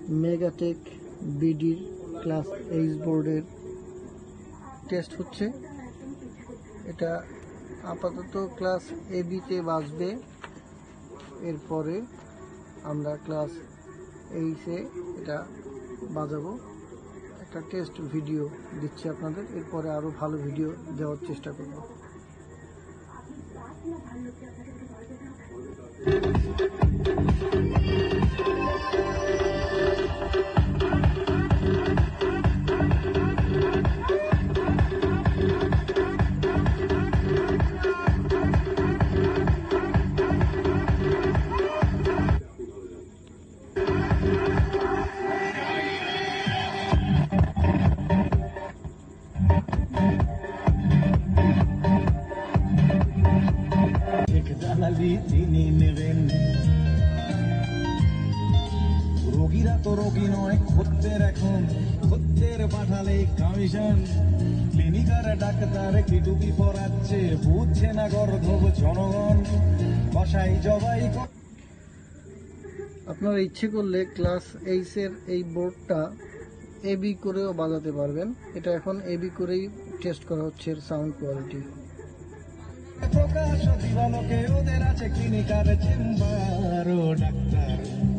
মেগাটেক বিডির class H বোর্ডের test হচ্ছে। এটা আপাতত ক্লাস এবিতে বাজবে, এরপরে আমরা ক্লাস এইচে এটা বাজাবো। একটা টেস্ট ভিডিও দিচ্ছি আপনাদের, এরপরে আরও ভালো ভিডিও দেওয়ার চেষ্টা করব। তিনি নেবেন, রোগীরা তো রোগী নয় খদ্দের, এখন খদ্দের পাঠালে কমিশন। ক্লিনিকার ডাক্তার কি টুপি পরাচ্ছে, বুঝছে না গর্ধব জনগণ। বসাই জবাই আপনারা ইচ্ছে করলে ক্লাস এইচের এই বোর্ডটা এবি করেও বাজাতে পারবেন। এটা এখন এবি করেই টেস্ট করা হচ্ছে সাউন্ড কোয়ালিটি। প্রকাশ দিবালোকে ওদের আছে ক্লিনিকার চেম্বার, ও ডাক্তার